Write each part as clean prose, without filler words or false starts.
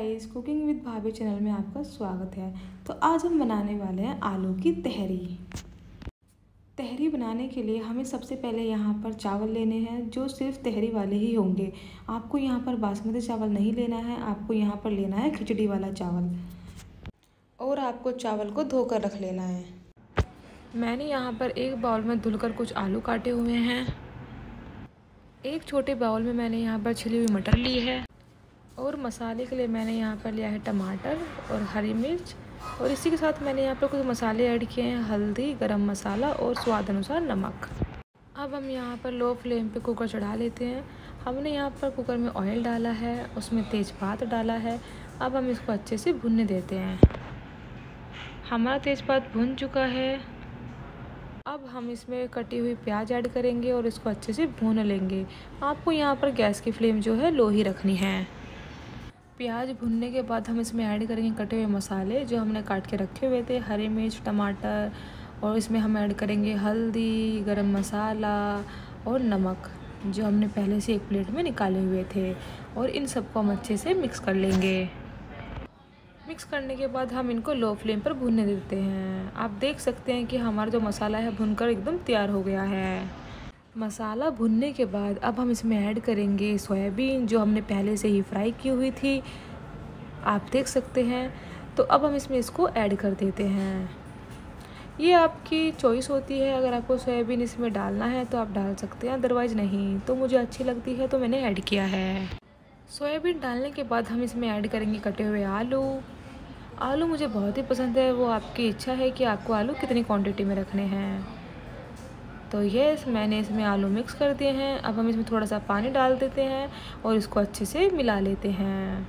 Guys, cooking with Bhabhi channel में आपका स्वागत है। तो आज हम बनाने वाले हैं आलू की तहरी। तहरी बनाने के लिए हमें सबसे पहले यहाँ पर चावल लेने हैं जो सिर्फ तहरी वाले ही होंगे। आपको यहाँ पर बासमती चावल नहीं लेना है, आपको यहाँ पर लेना है खिचड़ी वाला चावल। और आपको चावल को धोकर रख लेना है। मैंने यहाँ पर एक बाउल में धुलकर कुछ आलू काटे हुए हैं। एक छोटे बाउल में मैंने यहाँ पर छिली हुई मटर ली है। और मसाले के लिए मैंने यहाँ पर लिया है टमाटर और हरी मिर्च। और इसी के साथ मैंने यहाँ पर कुछ मसाले ऐड किए हैं, हल्दी, गरम मसाला और स्वाद अनुसार नमक। अब हम यहाँ पर लो फ्लेम पे कुकर चढ़ा लेते हैं। हमने यहाँ पर कुकर में ऑयल डाला है, उसमें तेज़पात डाला है। अब हम इसको अच्छे से भुनने देते हैं। हमारा तेज़पात भुन चुका है। अब हम इसमें कटी हुई प्याज ऐड करेंगे और इसको अच्छे से भून लेंगे। आपको यहाँ पर गैस की फ्लेम जो है लो ही रखनी है। प्याज भुनने के बाद हम इसमें ऐड करेंगे कटे हुए मसाले जो हमने काट के रखे हुए थे, हरी मिर्च, टमाटर। और इसमें हम ऐड करेंगे हल्दी, गरम मसाला और नमक जो हमने पहले से एक प्लेट में निकाले हुए थे। और इन सबको हम अच्छे से मिक्स कर लेंगे। मिक्स करने के बाद हम इनको लो फ्लेम पर भूनने देते हैं। आप देख सकते हैं कि हमारा जो मसाला है भुनकर एकदम तैयार हो गया है। मसाला भुनने के बाद अब हम इसमें ऐड करेंगे सोयाबीन जो हमने पहले से ही फ्राई की हुई थी, आप देख सकते हैं। तो अब हम इसमें इसको ऐड कर देते हैं। ये आपकी चॉइस होती है, अगर आपको सोयाबीन इसमें डालना है तो आप डाल सकते हैं, अदरवाइज़ नहीं। तो मुझे अच्छी लगती है तो मैंने ऐड किया है। सोयाबीन डालने के बाद हम इसमें ऐड करेंगे कटे हुए आलू। आलू मुझे बहुत ही पसंद है, वो आपकी इच्छा है कि आपको आलू कितनी क्वांटिटी में रखने हैं। तो ये मैंने इसमें आलू मिक्स कर दिए हैं। अब हम इसमें थोड़ा सा पानी डाल देते हैं और इसको अच्छे से मिला लेते हैं।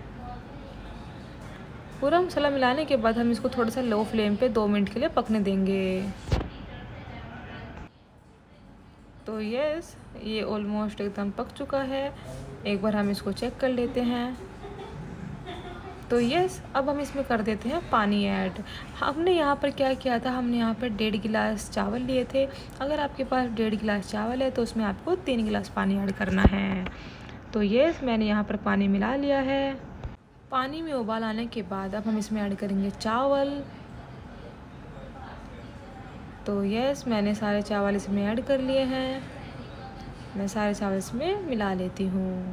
पूरा मसाला मिलाने के बाद हम इसको थोड़ा सा लो फ्लेम पे 2 मिनट के लिए पकने देंगे। तो ये ऑलमोस्ट एकदम पक चुका है। एक बार हम इसको चेक कर लेते हैं। तो अब हम इसमें कर देते हैं पानी ऐड। हमने यहाँ पर क्या किया था, हमने यहाँ पर 1.5 गिलास चावल लिए थे। अगर आपके पास 1.5 गिलास चावल है तो उसमें आपको 3 गिलास पानी ऐड करना है। तो मैंने यहाँ पर पानी मिला लिया है। पानी में उबाल आने के बाद अब हम इसमें ऐड करेंगे चावल। तो मैंने सारे चावल इसमें ऐड कर लिए हैं। मैं सारे चावल इसमें मिला लेती हूँ।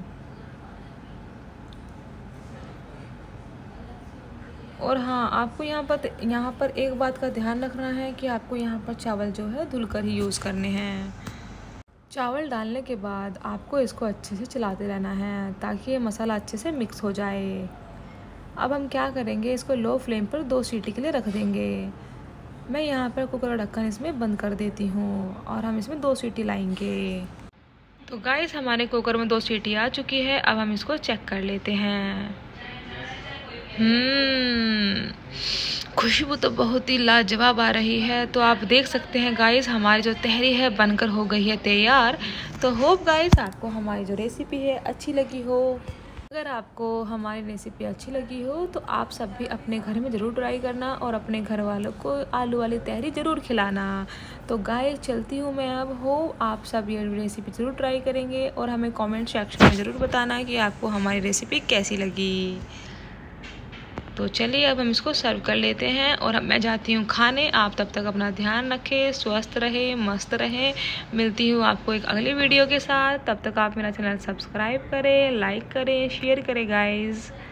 और हाँ, आपको यहाँ पर एक बात का ध्यान रखना है कि आपको यहाँ पर चावल जो है धुलकर ही यूज़ करने हैं। चावल डालने के बाद आपको इसको अच्छे से चलाते रहना है ताकि ये मसाला अच्छे से मिक्स हो जाए। अब हम क्या करेंगे, इसको लो फ्लेम पर 2 सीटी के लिए रख देंगे। मैं यहाँ पर कुकर का ढक्कन इसमें बंद कर देती हूँ और हम इसमें 2 सीटी लाएंगे। तो गाइस, हमारे कुकर में 2 सीटी आ चुकी है। अब हम इसको चेक कर लेते हैं। खुशबू तो बहुत ही लाजवाब आ रही है। तो आप देख सकते हैं गाइस, हमारी जो तहरी है बनकर हो गई है तैयार। तो होप गाइस आपको हमारी जो रेसिपी है अच्छी लगी हो। अगर आपको हमारी रेसिपी अच्छी लगी हो तो आप सब भी अपने घर में ज़रूर ट्राई करना और अपने घर वालों को आलू वाली तहरी ज़रूर खिलाना। तो गाइस चलती हूँ मैं अब। आप सब ये रेसिपी ज़रूर ट्राई करेंगे और हमें कमेंट सेक्शन में ज़रूर बताना कि आपको हमारी रेसिपी कैसी लगी। तो चलिए अब हम इसको सर्व कर लेते हैं और अब मैं जाती हूँ खाने। आप तब तक अपना ध्यान रखें, स्वस्थ रहें, मस्त रहें। मिलती हूँ आपको एक अगली वीडियो के साथ। तब तक आप मेरा चैनल सब्सक्राइब करें, लाइक करें, शेयर करें गाइज़।